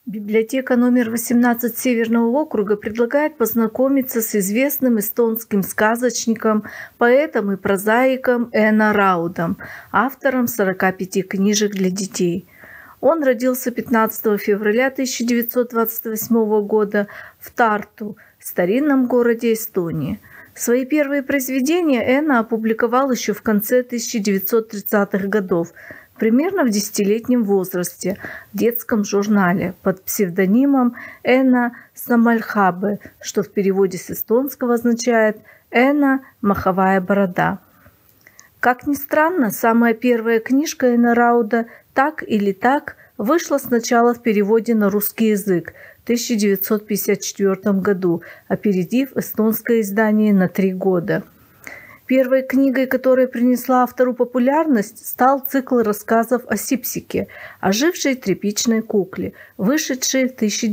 Библиотека номер 18 Северного округа предлагает познакомиться с известным эстонским сказочником, поэтом и прозаиком Эно Раудом, автором 45 книжек для детей. Он родился 15 февраля 1928 года в Тарту, старинном городе Эстонии. Свои первые произведения Эно опубликовал еще в конце 1930-х годов, примерно в 10-летнем возрасте, в детском журнале под псевдонимом Эно Самальхабе, что в переводе с эстонского означает «Эно – маховая борода». Как ни странно, самая первая книжка Эно Рауда «Так или так» вышла сначала в переводе на русский язык в 1954 году, опередив эстонское издание на 3 года. Первой книгой, которая принесла автору популярность, стал цикл рассказов о Сипсике, ожившей тряпичной кукле, вышедшей в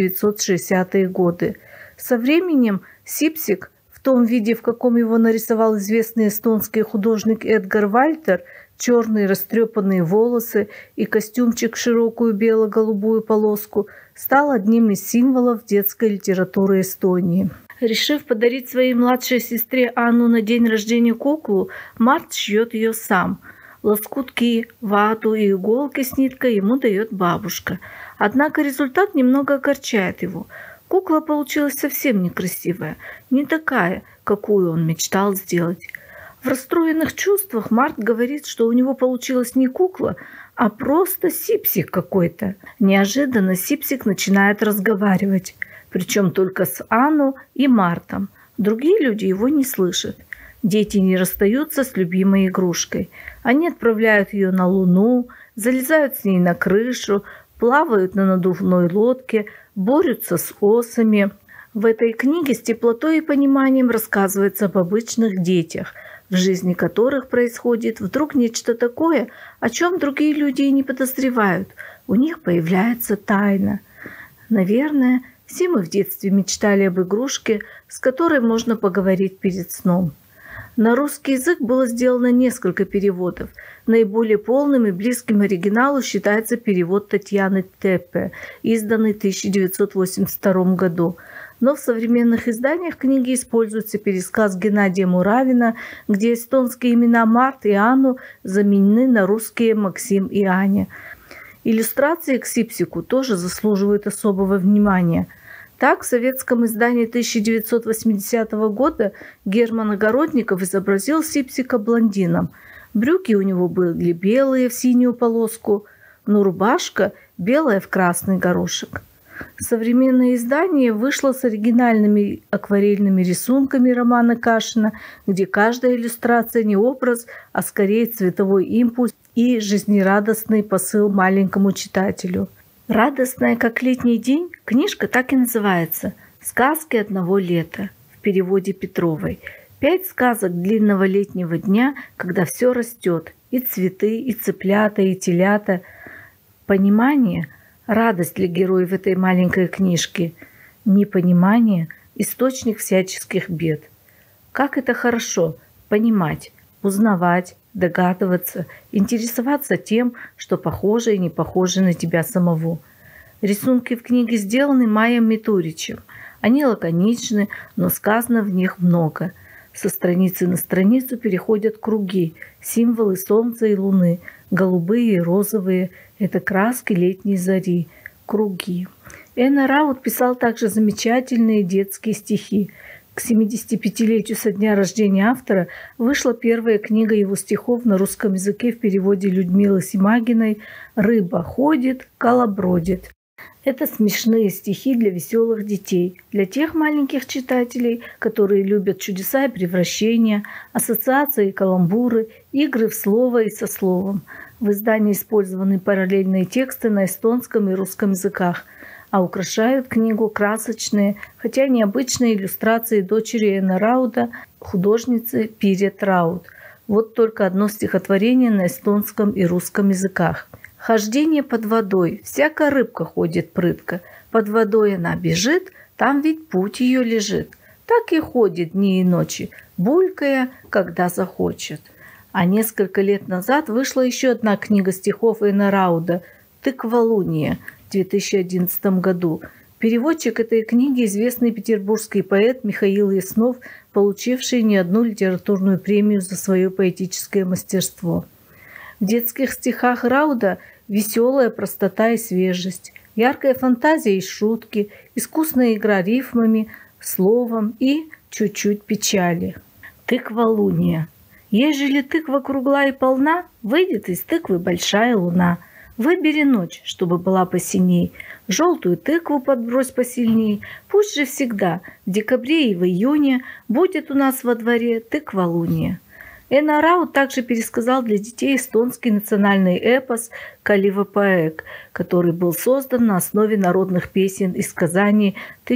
1960-е годы. Со временем Сипсик, в том виде, в каком его нарисовал известный эстонский художник Эдгар Вальтер, черные растрепанные волосы и костюмчик в широкую бело-голубую полоску, стал одним из символов детской литературы Эстонии. Решив подарить своей младшей сестре Анну на день рождения куклу, Март шьет ее сам. Лоскутки, вату и иголки с ниткой ему дает бабушка. Однако результат немного огорчает его. Кукла получилась совсем некрасивая, не такая, какую он мечтал сделать. В расстроенных чувствах Март говорит, что у него получилась не кукла, а просто Сипсик какой-то. Неожиданно Сипсик начинает разговаривать. Причем только с Анну и Мартом. Другие люди его не слышат. Дети не расстаются с любимой игрушкой. Они отправляют ее на Луну, залезают с ней на крышу, плавают на надувной лодке, борются с осами. В этой книге с теплотой и пониманием рассказывается об обычных детях, в жизни которых происходит вдруг нечто такое, о чем другие люди и не подозревают. У них появляется тайна. Наверное, все мы в детстве мечтали об игрушке, с которой можно поговорить перед сном. На русский язык было сделано несколько переводов. Наиболее полным и близким оригиналу считается перевод Татьяны Теппе, изданный в 1982 году. Но в современных изданиях книги используется пересказ Геннадия Муравина, где эстонские имена Март и Анну заменены на русские Максим и Аня. Иллюстрации к Сипсику тоже заслуживают особого внимания. Так, в советском издании 1980 года Герман Огородников изобразил Сипсика блондином. Брюки у него были белые в синюю полоску, но рубашка белая в красный горошек. Современное издание вышло с оригинальными акварельными рисунками Романа Кашина, где каждая иллюстрация не образ, а скорее цветовой импульс и жизнерадостный посыл маленькому читателю. «Радостная, как летний день» книжка так и называется «Сказки одного лета» в переводе Петровой. 5 сказок длинного летнего дня, когда все растет, и цветы, и цыплята, и телята. Понимание – радость для героев этой маленькой книжки. Непонимание – источник всяческих бед. Как это хорошо – понимать, узнавать, догадываться, интересоваться тем, что похоже и не похоже на тебя самого. Рисунки в книге сделаны Маем Митуричем. Они лаконичны, но сказано в них много. Со страницы на страницу переходят круги, символы солнца и луны, голубые и розовые – это краски летней зари, круги. Эно Рауд писал также замечательные детские стихи. К 75-летию со дня рождения автора вышла первая книга его стихов на русском языке в переводе Людмилы Симагиной «Рыба ходит, колобродит». Это смешные стихи для веселых детей, для тех маленьких читателей, которые любят чудеса и превращения, ассоциации и каламбуры, игры в слово и со словом. В издании использованы параллельные тексты на эстонском и русском языках, а украшают книгу красочные, хотя необычные иллюстрации дочери Эно Рауда, художницы Пирет Рауд. Вот только одно стихотворение на эстонском и русском языках. «Хождение под водой, всякая рыбка ходит прытко, под водой она бежит, там ведь путь ее лежит. Так и ходит дни и ночи, булькая, когда захочет». А несколько лет назад вышла еще одна книга стихов Эно Рауда «Тыквалуния». в 2011 году. Переводчик этой книги – известный петербургский поэт Михаил Яснов, получивший не одну литературную премию за свое поэтическое мастерство. В детских стихах Рауда веселая простота и свежесть, яркая фантазия и шутки, искусная игра рифмами, словом и чуть-чуть печали. Тыкволуния. Ежели тыква кругла и полна, выйдет из тыквы большая луна. Выбери ночь, чтобы была посиней, желтую тыкву подбрось посильней. Пусть же всегда в декабре и в июне будет у нас во дворе тыкволуния. Эно Рауд также пересказал для детей эстонский национальный эпос «Калива-Поэк», который был создан на основе народных песен и сказаний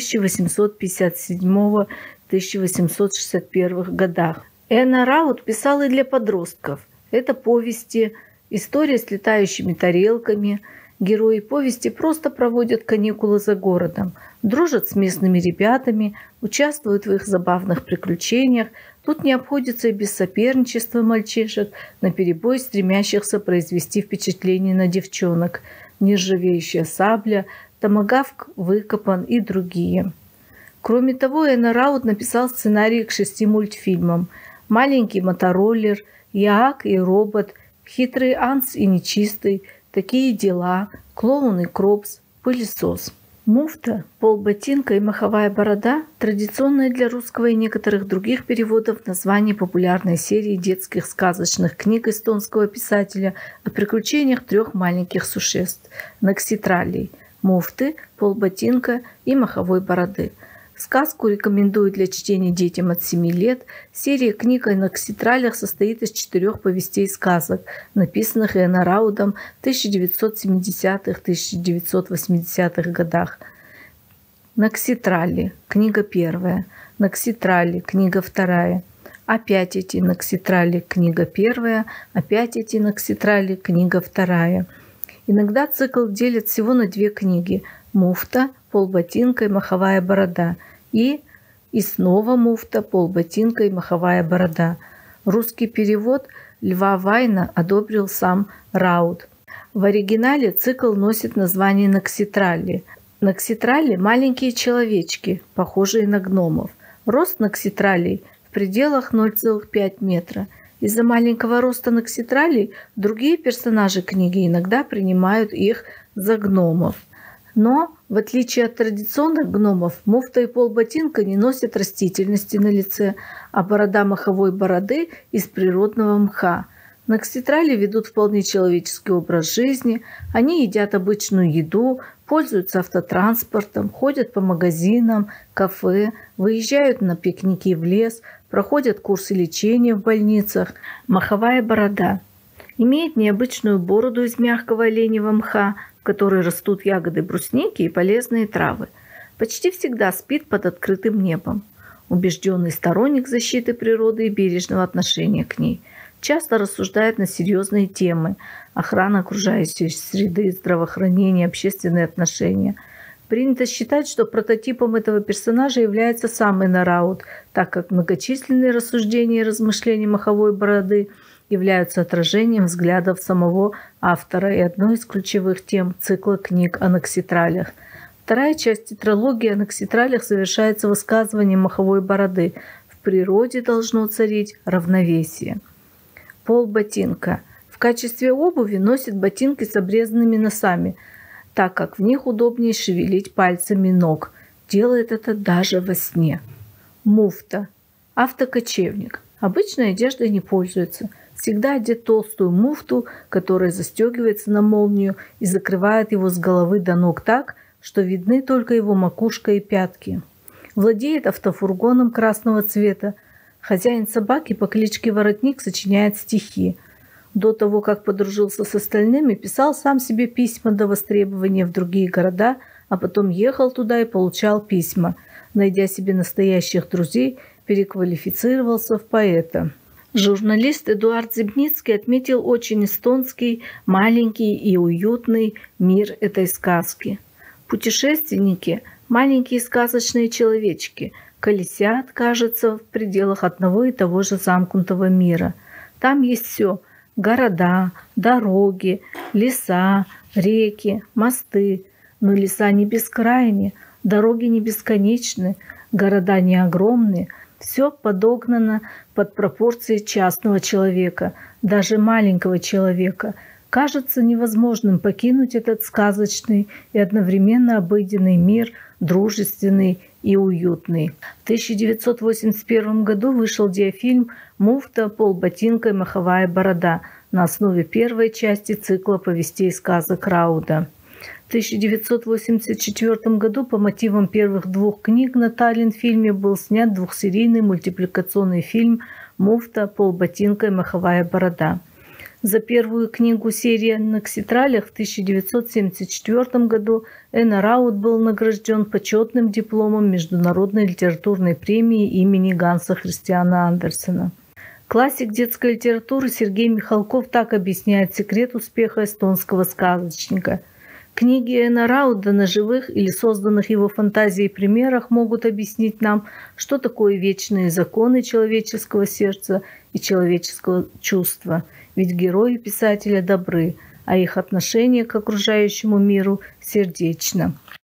1857-1861 годах. Эно Рауд писал и для подростков. Это повести, история с летающими тарелками. Герои повести просто проводят каникулы за городом, дружат с местными ребятами, участвуют в их забавных приключениях. Тут не обходится и без соперничества мальчишек, наперебой стремящихся произвести впечатление на девчонок. Нержавеющая сабля, томагавк выкопан и другие. Кроме того, Эно Рауд написал сценарии к 6 мультфильмам: «Маленький мотороллер», «Яак и робот», «Хитрый Анс и нечистый», «Такие дела», «Клоун и Кропс», «Пылесос». Муфта, полботинка и маховая борода – традиционное для русского и некоторых других переводов название популярной серии детских сказочных книг эстонского писателя о приключениях 3 маленьких существ – Накситралей – муфты, полботинка и маховой бороды. Сказку рекомендуют для чтения детям от 7 лет. Серия книг о Накситралях состоит из 4 повестей-сказок, написанных Эно Раудом в 1970-1980-х годах. Накситрали – книга 1. Накситрали – книга 2. Опять эти Накситрали – книга 1. Опять эти Накситрали – книга 2. Иногда цикл делят всего на 2 книги – муфта, полботинка и маховая борода, и снова муфта, полботинка и маховая борода. Русский перевод Льва Вайна одобрил сам Рауд. В оригинале цикл носит название Накситрали. Накситрали – маленькие человечки, похожие на гномов. Рост Накситралей в пределах 0,5 метра. Из-за маленького роста Накситралей другие персонажи книги иногда принимают их за гномов. Но, в отличие от традиционных гномов, муфта и полботинка не носят растительности на лице, а борода маховой бороды из природного мха. Накситрали ведут вполне человеческий образ жизни, они едят обычную еду, пользуются автотранспортом, ходят по магазинам, кафе, выезжают на пикники в лес, проходят курсы лечения в больницах. Маховая борода имеет необычную бороду из мягкого оленевого мха, в которой растут ягоды брусники и полезные травы. Почти всегда спит под открытым небом. Убежденный сторонник защиты природы и бережного отношения к ней. Часто рассуждает на серьезные темы – охрана окружающей среды, здравоохранение, общественные отношения. Принято считать, что прототипом этого персонажа является сам Эно Рауд, так как многочисленные рассуждения и размышления маховой бороды являются отражением взглядов самого автора и одной из ключевых тем цикла книг о Накситралях. Вторая часть тетралогии о Накситралях завершается высказыванием маховой бороды: «В природе должно царить равновесие». Полботинка. В качестве обуви носит ботинки с обрезанными носами, так как в них удобнее шевелить пальцами ног. Делает это даже во сне. Муфта. Автокочевник. Обычной одеждой не пользуется. Всегда одет толстую муфту, которая застегивается на молнию и закрывает его с головы до ног так, что видны только его макушка и пятки. Владеет автофургоном красного цвета. Хозяин собаки по кличке Воротник сочиняет стихи. До того, как подружился с остальными, писал сам себе письма до востребования в другие города, а потом ехал туда и получал письма. Найдя себе настоящих друзей, переквалифицировался в поэта. Журналист Эдуард Зибницкий отметил очень эстонский, маленький и уютный мир этой сказки. Путешественники – маленькие сказочные человечки, колесят, кажется, в пределах одного и того же замкнутого мира. Там есть все – города, дороги, леса, реки, мосты. Но леса не бескрайни, дороги не бесконечны, города не огромны. Все подогнано под пропорции частного человека, даже маленького человека. Кажется невозможным покинуть этот сказочный и одновременно обыденный мир, дружественный и уютный. В 1981 году вышел диафильм «Муфта, полботинка и маховая борода» на основе первой части цикла повестей и сказок Рауда. В 1984 году по мотивам первых двух книг на Таллин-фильме был снят двухсерийный мультипликационный фильм «Муфта, полботинка и маховая борода». За первую книгу серии «На Кситралях» в 1974 году Эна Рауд был награжден почетным дипломом Международной литературной премии имени Ганса Христиана Андерсена. Классик детской литературы Сергей Михалков так объясняет секрет успеха эстонского сказочника. Книги Эна Рауда на живых или созданных его фантазией примерах могут объяснить нам, что такое вечные законы человеческого сердца и человеческого чувства. Ведь герои писателя добры, а их отношение к окружающему миру сердечно.